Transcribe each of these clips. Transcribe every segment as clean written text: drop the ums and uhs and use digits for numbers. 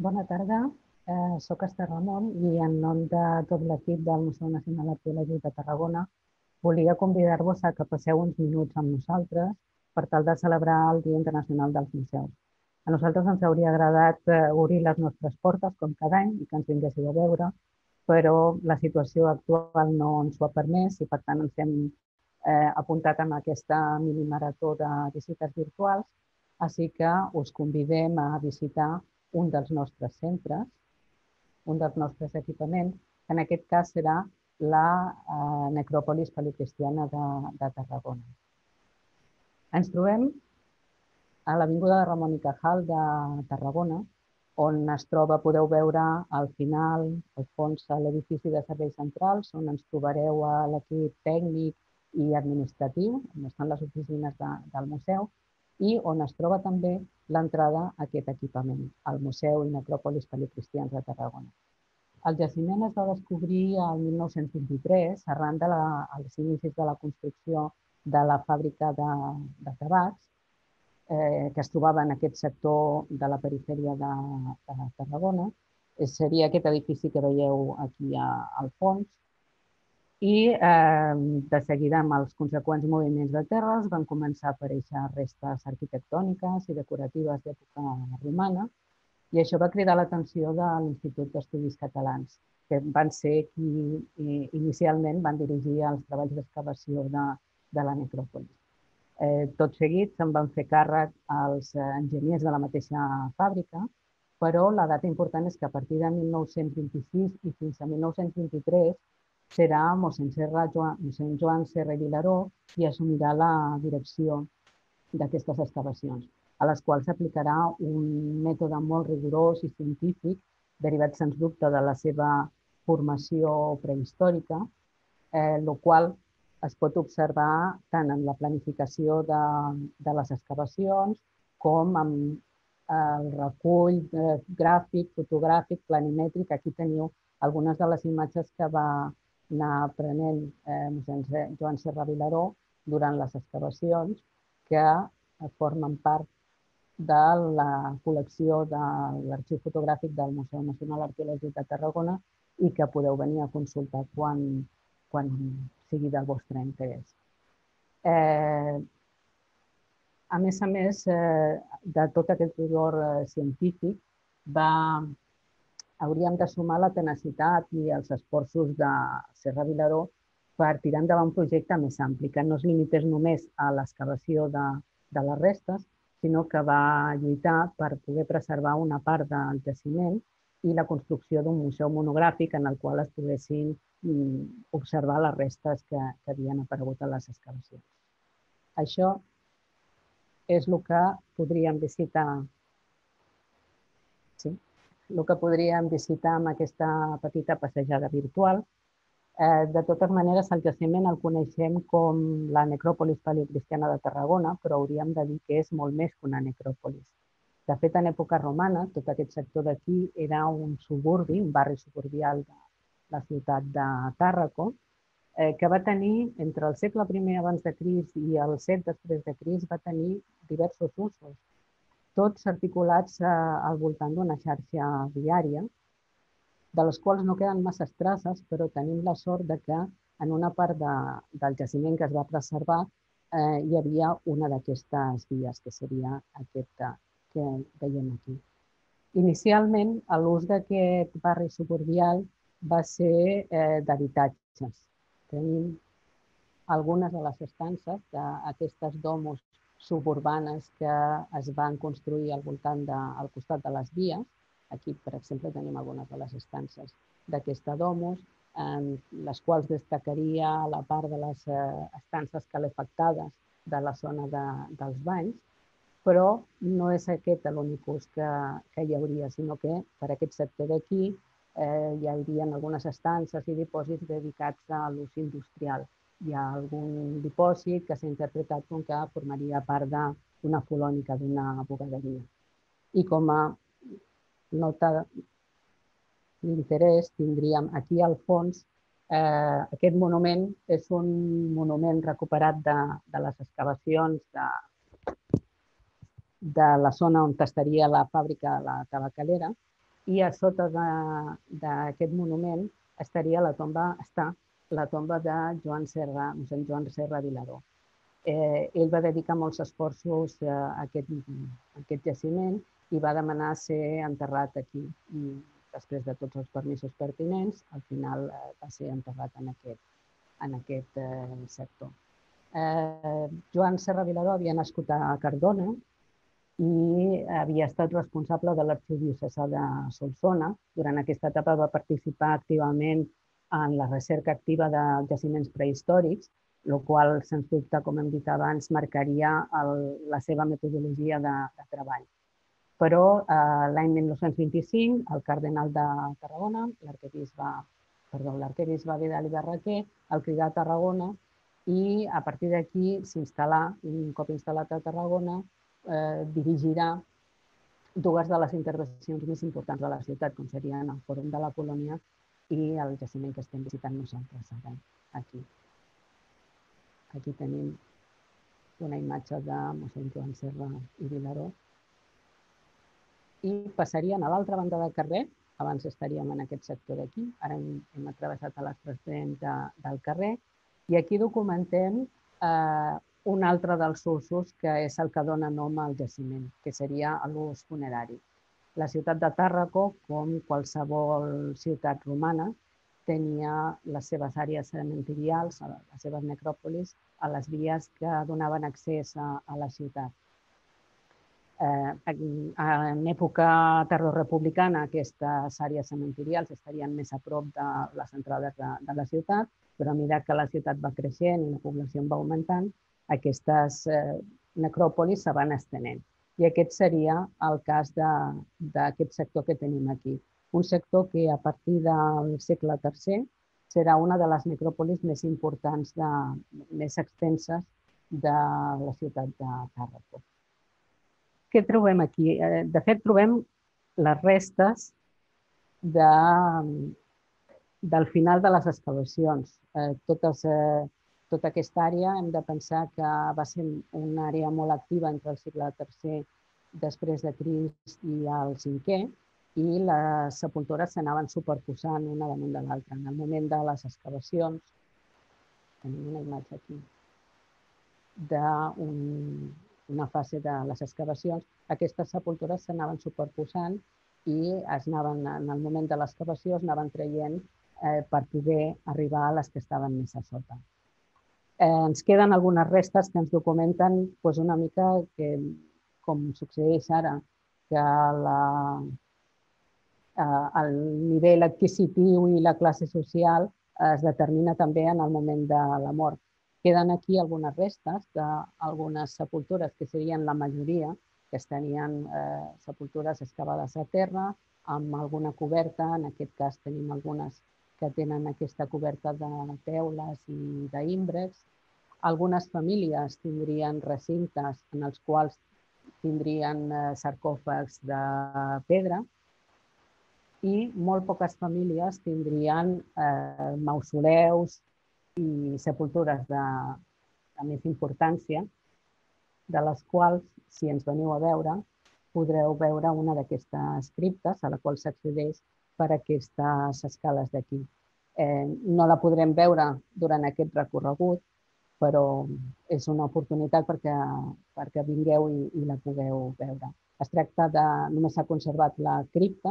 Bona tarda, soc Esther Ramon i en nom de tot l'equip del Museu Nacional Arqueològic de Tarragona volia convidar-vos a que passeu uns minuts amb nosaltres per tal de celebrar el Dia Internacional dels Museus. A nosaltres ens hauria agradat obrir les nostres portes com cada any i que ens vinguéssiu a veure, però la situació actual no ens ho ha permès i per tant ens hem apuntat en aquesta mini-marató de visites virtuals, així que us convidem a visitar un dels nostres centres, un dels nostres equipaments, que en aquest cas serà la necròpolis paleocristiana de Tarragona. Ens trobem a l'Avinguda de Ramon i Cajal de Tarragona, on es troba, podeu veure al final, al fons, l'edifici de serveis centrals, on ens trobareu a l'equip tècnic i administratiu, on estan les oficines del museu, i on es troba també l'entrada a aquest equipament, al Museu i Necròpolis Paleocristians de Tarragona. El jaciment es va descobrir el 1923 arran dels inicis de la construcció de la fàbrica de tabacs, que es trobava en aquest sector de la perifèria de Tarragona. Seria aquest edifici que veieu aquí al fons. I de seguida, amb els conseqüents moviments de terres, van començar a aparèixer restes arquitectòniques i decoratives d'època romana, i això va cridar l'atenció de l'Institut d'Estudis Catalans, que van ser qui inicialment van dirigir els treballs d'excavació de la necròpolis. Tot seguit se'n van fer càrrec els enginyers de la mateixa fàbrica, però la data important és que a partir de 1926 i fins a 1923 serà mossèn Joan Serra i Vilaró qui assumirà la direcció d'aquestes excavacions, a les quals s'aplicarà un mètode molt rigorós i científic, derivat sens dubte de la seva formació prehistòrica, el qual es pot observar tant en la planificació de les excavacions com en el recull gràfic, fotogràfic, planimètric. Aquí teniu algunes de les imatges que va anar prenent mossèn Joan Serra Vilaró durant les excavacions, que formen part de la col·lecció de l'arxiu fotogràfic del Museu Nacional Arqueològic de Tarragona i que podeu venir a consultar quan sigui del vostre interès. A més, de tot aquest rigor científic, hauríem de sumar la tenacitat i els esforços de Serra Vilaró per tirar endavant un projecte més ampli, que no es limités només a l'excavació de les restes, sinó que va lluitar per poder preservar una part del jaciment i la construcció d'un museu monogràfic en el qual es poguessin observar les restes que havien aparegut a les excavacions. Això és el que podríem visitar. Sí, el que podríem visitar amb aquesta petita passejada virtual. De totes maneres, el jaciment el coneixem com la necròpolis paleocristiana de Tarragona, però hauríem de dir que és molt més que una necròpolis. De fet, en època romana, tot aquest sector d'aquí era un suburbi, un barri suburbial de la ciutat de Tàrraco, que va tenir, entre el segle I abans de Crist i el VII després de Crist, va tenir diversos usos, tots articulats al voltant d'una xarxa viària, de les quals no queden massa traces, però tenim la sort que en una part del jaciment que es va preservar hi havia una d'aquestes vies, que seria aquesta que veiem aquí. Inicialment, l'ús d'aquest barri suburbial va ser d'habitatges. Tenim algunes de les estances d'aquestes domus suburbanes que es van construir al costat de les vies. Aquí, per exemple, tenim algunes de les estances d'aquesta domus, en les quals destacaria la part de les estances calefactades de la zona dels banys, però no és aquest l'únic ús que hi hauria, sinó que per aquest sector d'aquí hi hauria algunes estances i dipòsits dedicats a l'ús industrial. Hi ha algun dipòsit que s'ha interpretat com que formaria part d'una colònica, d'una bugaderia. I com a nota d'interès tindríem aquí al fons aquest monument. És un monument recuperat de les excavacions de la zona on estaria la fàbrica de la tabacalera, i a sota d'aquest monument estaria la tomba de mossèn Joan Serra Vilaró. Ell va dedicar molts esforços a aquest jaciment i va demanar ser enterrat aquí. I després de tots els permisos pertinents, al final va ser enterrat en aquest sector. Joan Serra Vilaró havia nascut a Cardona i havia estat responsable de l'arxidiòcesi de Solsona. Durant aquesta etapa va participar activament en la recerca activa de jaciments prehistòrics, el qual, sens dubte, com hem dit abans, marcaria la seva metodologia de treball. Però l'any 1925, el cardenal de Tarragona, l'arquebisbe Vidal i Barraquer, el cridà a Tarragona i a partir d'aquí s'instal·là, un cop instal·lat a Tarragona, dirigirà dues de les intervencions més importants de la ciutat, com serien el Fòrum de la Colònia i el jaciment que estem visitant nosaltres ara, aquí. Aquí tenim una imatge de mossèn Joan Serra i Vilaró. I passaríem a l'altra banda del carrer, abans estaríem en aquest sector d'aquí, ara hem travessat a l'extrem del carrer, i aquí documentem un altre dels usos que és el que dona nom al jaciment, que seria l'ús funerari. La ciutat de Tàrraco, com qualsevol ciutat romana, tenia les seves àrees cementirials, les seves necròpolis, a les vies que donaven accés a la ciutat. En època tardorrepublicana, aquestes àrees cementirials estarien més a prop de les entrades de la ciutat, però a mesura que la ciutat va creixent i la població va augmentant, aquestes necròpolis se van estenent. I aquest seria el cas d'aquest sector que tenim aquí. Un sector que a partir del segle III serà una de les necròpolis més importants, més extenses de la ciutat de Tàrraco. Què trobem aquí? De fet, trobem les restes del final de les excavacions. Tota aquesta àrea hem de pensar que va ser una àrea molt activa entre el segle III després de Crist i el V, i les sepultures s'anaven superposant una damunt de l'altra. En el moment de les excavacions, tenim una imatge aquí, d'una fase de les excavacions, aquestes sepultures s'anaven superposant i en el moment de l'excavació es anaven traient per poder arribar a les que estaven més a sota. Ens queden algunes restes que ens documenten una mica com succeeix ara, que el nivell adquisitiu i la classe social es determina també en el moment de la mort. Queden aquí algunes restes d'algunes sepultures que serien la majoria, que tenien sepultures excavades a terra, amb alguna coberta. En aquest cas tenim algunes que tenen aquesta coberta de teules i d'ímbrecs. Algunes famílies tindrien recintes en els quals tindrien sarcòfags de pedra i molt poques famílies tindrien mausoleus i sepultures de més importància, de les quals, si ens veniu a veure, podreu veure una d'aquestes criptes a la qual s'accedeix per aquestes escales d'aquí. No la podrem veure durant aquest recorregut, però és una oportunitat perquè vingueu i la pugueu veure. Es tracta de... Només s'ha conservat la cripta.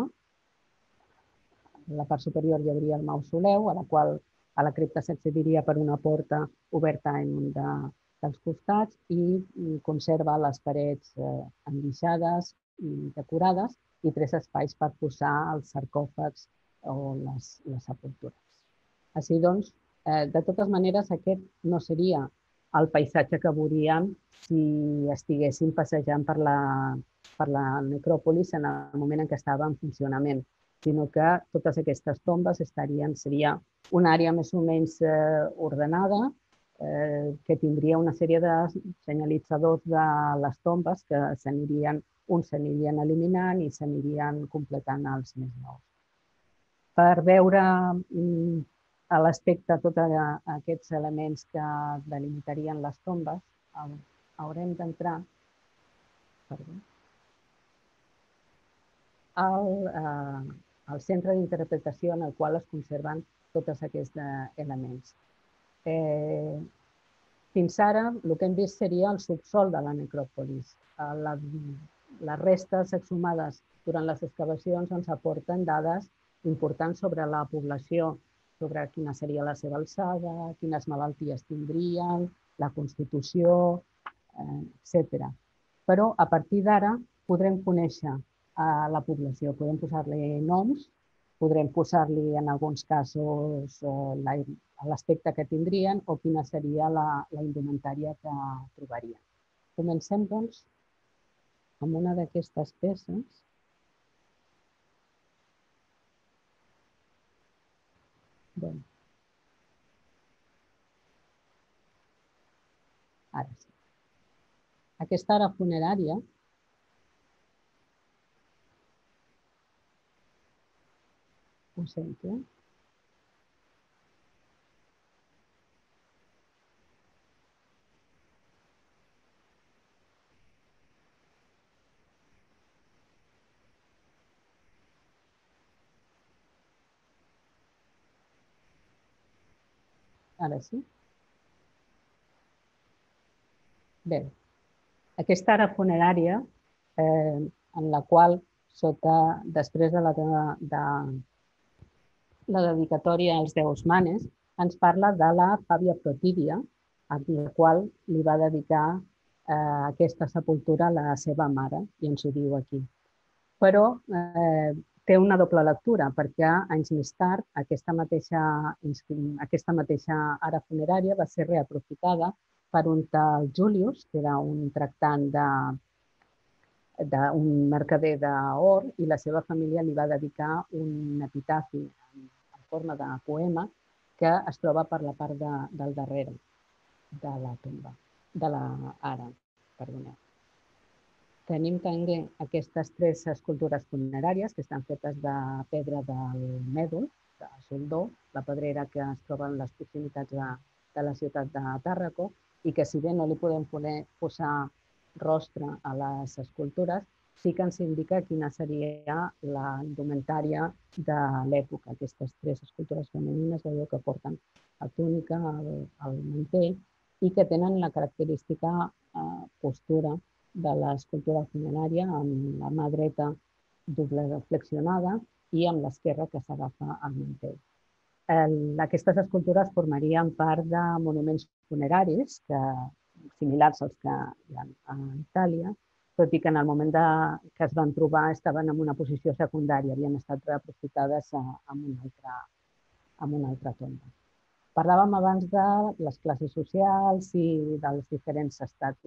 A la part superior hi hauria el mausoleu, a la qual a la cripta s'accediria per una porta oberta en un dels costats i conserva les parets enguixades i decorades i 3 espais per posar els sarcòfags o les sepultures. Així doncs, de totes maneres, aquest no seria el paisatge que veuríem si estiguéssim passejant per la necròpolis en el moment en què estava en funcionament, sinó que totes aquestes tombes seria una àrea més o menys ordenada, que tindria una sèrie de senyalitzadors de les tombes que uns s'anirien eliminant i s'anirien completant els més nous. Per veure a l'aspecte tots aquests elements que delimitarien les tombes, haurem d'entrar... al centre d'interpretació en el qual es conserven tots aquests elements. Fins ara, el que hem vist seria el subsol de la necròpolis. Les restes exhumades durant les excavacions ens aporten dades importants sobre la població, sobre quina seria la seva alçada, quines malalties tindrien, la constitució, etc. Però a partir d'ara podrem conèixer la població, podem posar-li noms, podrem posar-li en alguns casos l'aspecte que tindrien o quina seria la indumentària que trobarien. Comencem, doncs, amb una d'aquestes peces. Ara sí. Aquesta ara funerària ho sento. Ara sí. Bé, aquesta ara funerària, en la qual, després de la dedicatòria als déus Manes, ens parla de la Fàbia Protídia, a la qual li va dedicar aquesta sepultura a la seva mare, i ens ho diu aquí. Però té una doble lectura, perquè anys més tard aquesta mateixa ara funerària va ser reaprofitada per un tal Julius, que era un tractant d'un mercader d'or, i la seva família li va dedicar un epitafi en forma de poema que es troba per la part del darrere de la tomba, de l'ara, perdoneu. Tenim també aquestes 3 escultures funeràries que estan fetes de pedra del Mèdol, de Soldó, la pedrera que es troba en les proximitats de la ciutat de Tàrraco, i que si bé no li podem posar rostre a les escultures, sí que ens indica quina seria la indumentària de l'època. Aquestes 3 escultures femenines veieu que porten la túnica, el mantell, i que tenen la característica postura de l'escultura funerària amb la mà dreta doble flexionada i amb l'esquerra que s'agafa al mantell. Aquestes escultures formarien part de monuments funeraris similars als que hi ha a Itàlia, tot i que en el moment que es van trobar estaven en una posició secundària, havien estat reaprofitades en una altra tomba. Parlàvem abans de les classes socials i dels diferents estatus.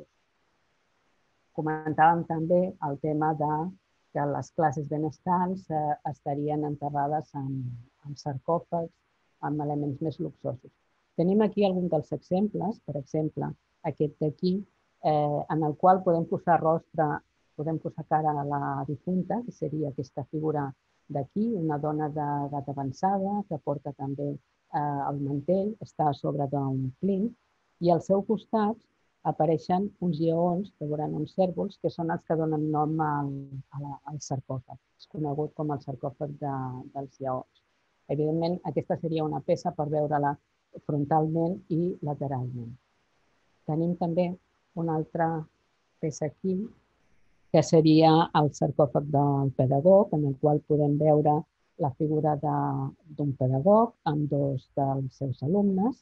Comentàvem també el tema que les classes benestants estarien enterrades en sarcòfags, amb elements més luxosos. Tenim aquí alguns dels exemples, per exemple, aquest d'aquí, en el qual podem posar rostre, podem posar cara a la difunta, que seria aquesta figura d'aquí, una dona d'edat avançada, que porta també el mantell, està a sobre d'un plint, i al seu costat apareixen uns lleons, que veuran uns cèrvols, que són els que donen nom al sarcòfag. És conegut com el sarcòfag dels lleons. Evidentment, aquesta seria una peça per veure-la frontalment i lateralment. Tenim també una altra peça aquí, que seria el sarcòfag del pedagog, en el qual podem veure la figura d'un pedagog amb 2 dels seus alumnes,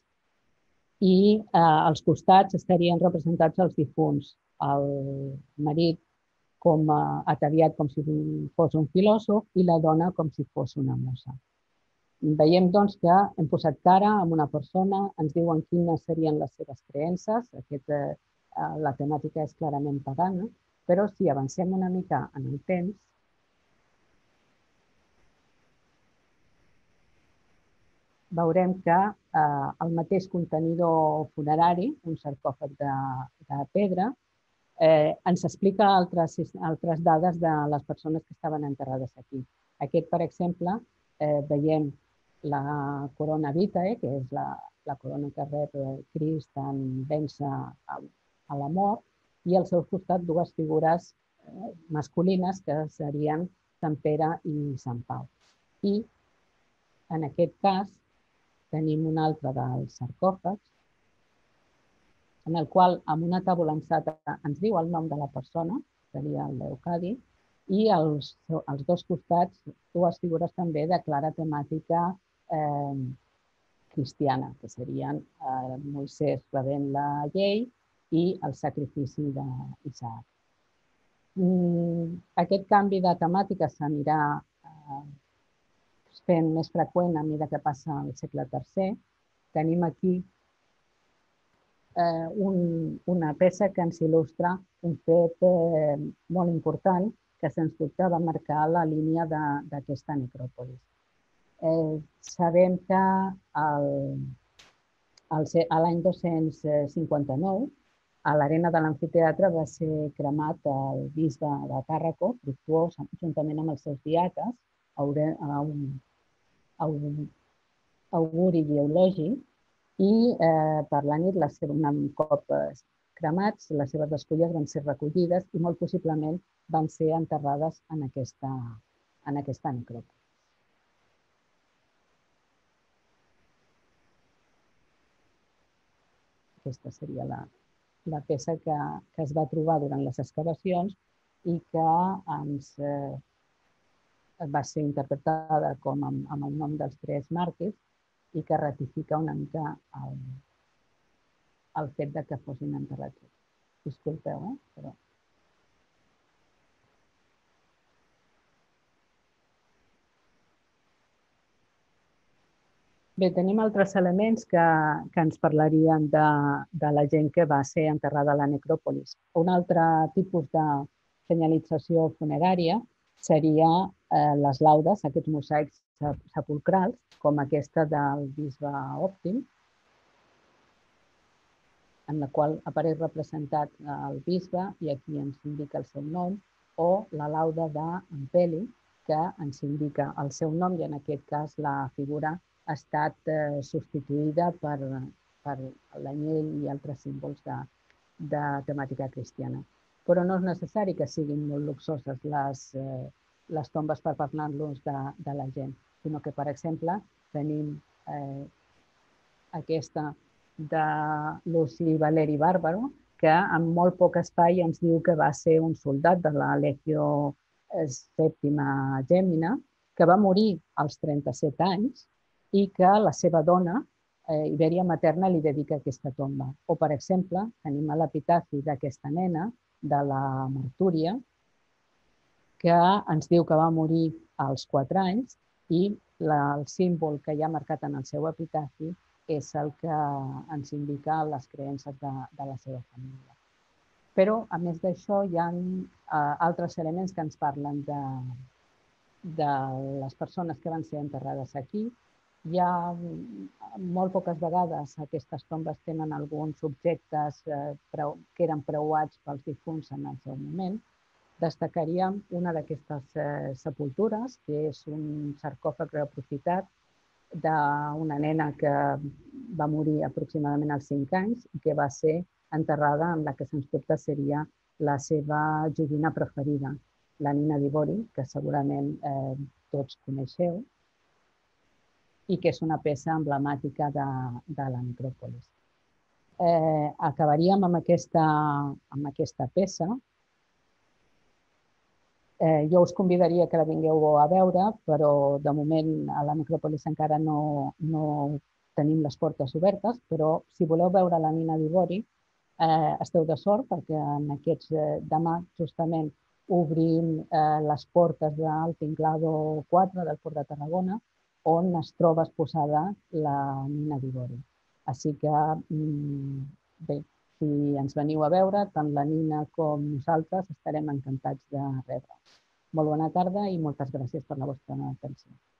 i als costats estarien representats els difunts, el marit ataviat com si fos un filòsof i la dona com si fos una musa. Veiem doncs que hem posat cara a una persona, ens diuen quines serien les seves creences, la temàtica és clarament pagana, però si avancem una mica en el temps, veurem que el mateix contenidor funerari, un sarcòfag de pedra, ens explica altres dades de les persones que estaven enterrades aquí. Aquest, per exemple, veiem la corona vitae, que és la corona que rep Crist en vèncer a la mort, i al seu costat 2 figures masculines que serien Sant Pere i Sant Pau. I en aquest cas tenim un altre dels sarcòfags en el qual amb una tàbula ensata ens diu el nom de la persona, seria el Leucadi, i als dos costats dues figures també de clara temàtica cristiana, que serien Moisès rebent la llei i el sacrifici d'Isaac. Aquest canvi de temàtica s'anirà fent més freqüent a mesura que passa el segle III. Tenim aquí una peça que ens il·lustra un fet molt important que sens dubte va marcar la línia d'aquesta necròpolis. Sabem que l'any 259 a l'arena de l'amfiteatre va ser cremat el bisbe de Tàrraco, Fructuós, juntament amb els seus diaques, Auguri i Eulogi, i per la nit, un cop cremats, les seves despulles van ser recollides i molt possiblement van ser enterrades en aquesta necròpolis. Aquesta seria la peça que es va trobar durant les excavacions i que va ser interpretada com amb el nom dels tres màrtirs i que ratifica una mica el fet que fossin enterrats. Disculpeu, però... Bé, tenim altres elements que ens parlarien de la gent que va ser enterrada a la necròpolis. Un altre tipus de senyalització funerària seria les laudes, aquests mosaics sepulcrals, com aquesta del bisbe Òptim, en la qual apareix representat el bisbe i aquí ens indica el seu nom, o la lauda d'Ampeli, que ens indica el seu nom i en aquest cas la figura ha estat substituïda per l'anyell i altres símbols de temàtica cristiana. Però no és necessari que siguin molt luxoses les tombes per parlar-nos de la gent, sinó que, per exemple, tenim aquesta de Luci Valeri Bàrbaro, que en molt poc espai ens diu que va ser un soldat de la Legió Sèptima Gèmina, que va morir als 37 anys i que la seva dona, Ibèria Materna, li dedica aquesta tomba. O, per exemple, tenim l'epitafi d'aquesta nena, de la Martúria, que ens diu que va morir als 4 anys i el símbol que hi ha marcat en el seu epitafi és el que ens indica les creences de la seva família. Però, a més d'això, hi ha altres elements que ens parlen de les persones que van ser enterrades aquí. Hi ha molt poques vegades aquestes tombes tenen alguns objectes que eren preuats pels difunts en el seu moment. Destacaríem una d'aquestes sepultures, que és un sarcòfag reaprofitat d'una nena que va morir aproximadament als 5 anys i que va ser enterrada en la que sens dubte seria la seva joguina preferida, la Nina d'Ivori, que segurament tots coneixeu, i que és una peça emblemàtica de la necròpolis. Acabaríem amb aquesta peça. Jo us convidaria que la vingueu a veure, però de moment a la necròpolis encara no tenim les portes obertes, però si voleu veure la Nina d'Ivori, esteu de sort perquè demà justament obrim les portes del Tinglado 4 del Port de Tarragona, on es troba exposada la Nina d'Ivori. Així que, bé, si ens veniu a veure, tant la Nina com nosaltres estarem encantats de rebre. Molt bona tarda i moltes gràcies per la vostra atenció.